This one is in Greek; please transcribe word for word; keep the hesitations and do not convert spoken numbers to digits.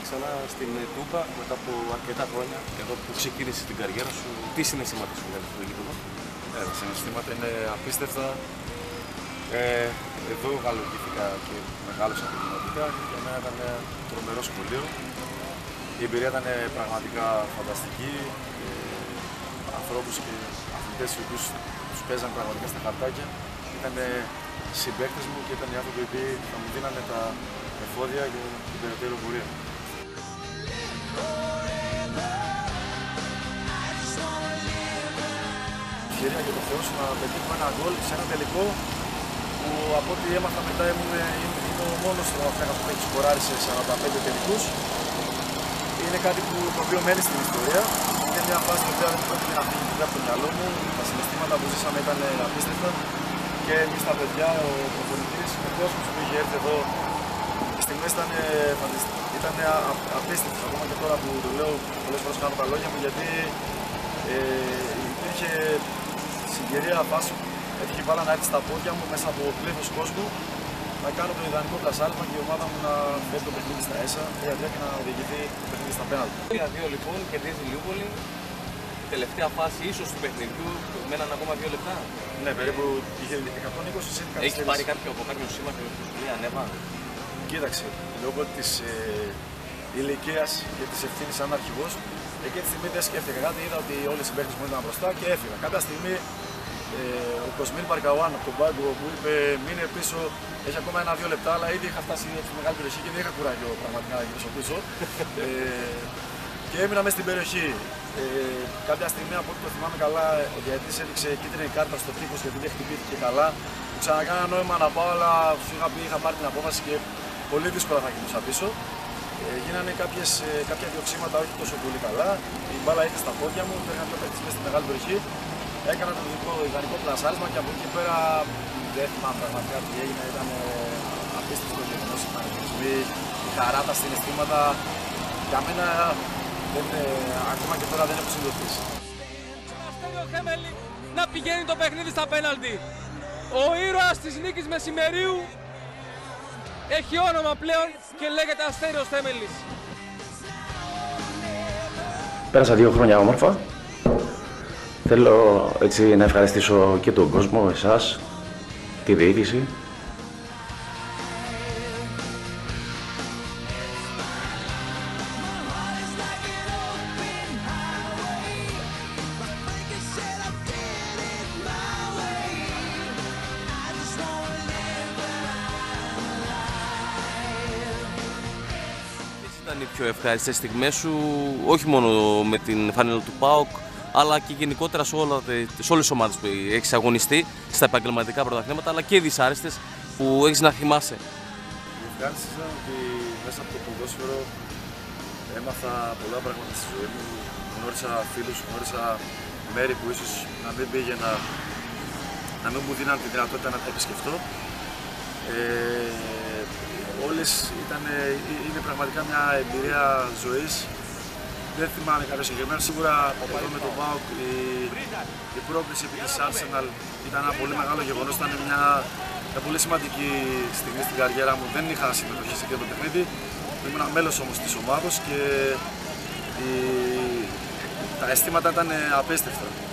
ξανά στην Τούμπα μετά από αρκετά χρόνια, εδώ που ξεκίνησε την καριέρα σου. Τι συναισθήματα σου βγάζει στο γήπεδο? Ε, τα συναισθήματα είναι απίστευτα. Ε, εδώ γαλοργήθηκα και μεγάλωσα πνευματικά. Για μένα ήταν τρομερό σχολείο. Η εμπειρία ήταν πραγματικά φανταστική. Ε, ανθρώπους και αθλητές οι οποίους τους παίζαν πραγματικά στα χαρτάκια. Ήταν συμπαίκτες μου και ήταν οι άνθρωποι που θα μου δίνανε τα εφόδια για την περαιτέρω πορεία. Ευκαιρία για το Θεό να πετύχουμε ένα γκολ σε ένα τελικό που από ό,τι έμαθα μετά ήμουν, είμαι ο μόνος στον Αφρικά που έχει σκοράρει σε σαράντα πέντε τελικούς. Είναι κάτι που, το οποίο μένει στην ιστορία. Είναι μια φάση που δεν πρόκειται να φύγει από το μυαλό μου. Τα συναισθήματα που ζήσαμε ήταν απίστευτα και εμείς τα παιδιά, ο προπονητής, ο κόσμος που είχε έρθει εδώ, οι στιγμές ήταν, ήταν απίστευτες. Ακόμα και τώρα που το λέω, πολλές φορές κάνω τα λόγια μου, γιατί ε, υπήρχε συγκυρία φάση που έτυχε μπάλα να έρθει στα πόδια μου μέσα από πλήθος κόσμου, να κάνω το ιδανικό πλασάρισμα και η ομάδα μου να φέρει το παιχνίδι στα ΕΣΑ τρία τρία και να οδηγηθεί το παιχνίδι στα πέναλτι. τρία δύο λοιπόν, κερδίζει η Λιούπολη. Τελευταία φάση ίσως του παιχνιδιού, μέναν ακόμα δύο λεπτά. Ναι, περίπου είχε εκατόν είκοσι συν καθυστέρηση. Έχεις πάρει κάποιο από κάποιον σύμμαχο που σου λέει ανέβα? Κοίταξε, λόγω της ε, ηλικίας και της ευθύνης σαν αρχηγός, εκείνη τη στιγμή δεν σκέφτηκα κάτι, είδα ότι όλοι οι συμπαίκτες μου ήταν μπροστά και έφυγα. Κάποια στιγμή ε, ο Κοσμίν Παρκαουάν από τον πάγκο μου είπε μείνε πίσω, έχει ακόμα ένα-δύο λεπτά, αλλά ήδη είχα φτάσει στη μεγάλη περιοχή και δεν είχα κουράγιο πραγματικά να γυρίσω πίσω. ε, και έμεινα μέσα στην περιοχή. Ε, κάποια στιγμή, από ό,τι το θυμάμαι καλά, ο διαιτητής έδειξε κίτρινη κάρτα στο τείχος γιατί δεν χτυπήθηκε καλά. Μου ξανακάνα νόημα να πάω, αλλά σου είχα πει, είχα πάρει την απόφαση και πολύ δύσκολα θα γυρνούσα πίσω. Ε, γίνανε κάποιες, ε, κάποια διοξήματα όχι τόσο πολύ καλά. Η μπάλα ήρθε στα πόδια μου, υπήρχαν δύο παίκτες μέσα στη μεγάλη περιοχή. Έκανα το δικό ιδανικό πλασάρισμα και από εκεί πέρα δεν θυμάμαι πραγματικά τι έγινε. Ήταν ε, απίστευτο γεγονός. Η χαρά, τα συναισθήματα για μένα δεν, ε, ακόμα και τώρα δεν έχω συνειδητοποιήσει. Ο Θέμελη να πηγαίνει το παιχνίδι στα πέναλτι. Ο ήρωας της νίκης μεσημερίου έχει όνομα πλέον και λέγεται Αστέριος Θέμελης. Πέρασα δύο χρόνια όμορφα. Θέλω έτσι να ευχαριστήσω και τον κόσμο, εσάς, τη διοίκηση. Ήταν οι πιο ευχάριστες στιγμές σου, όχι μόνο με την φανέλα του ΠΑΟΚ, αλλά και γενικότερα σε, όλα, σε όλες τις ομάδες που έχεις αγωνιστεί, στα επαγγελματικά πρωταθλήματα, αλλά και οι δυσάρεστες που έχεις να θυμάσαι? Η ευχάριστη ήταν ότι μέσα από το ποδόσφαιρο έμαθα πολλά πράγματα στη ζωή μου. Γνώρισα φίλους, γνώρισα μέρη που ίσως να μην πήγαινα, να μην μου δίναν τη δυνατότητα να τα επισκεφτώ. Ε, όλες ήταν, είναι πραγματικά μια εμπειρία ζωής. Δεν θυμάμαι κάποιο συγκεκριμένο. Σίγουρα εδώ με τον ΠΑΟΚ η, η πρόκληση επί της Arsenal ήταν ένα πολύ μεγάλο γεγονός. Ήταν μια, μια πολύ σημαντική στιγμή στην καριέρα μου. Δεν είχα συμμετοχή σε εκείνο το παιχνίδι. Ήμουν μέλος όμως της ομάδος και η, τα αισθήματα ήταν απίστευτα.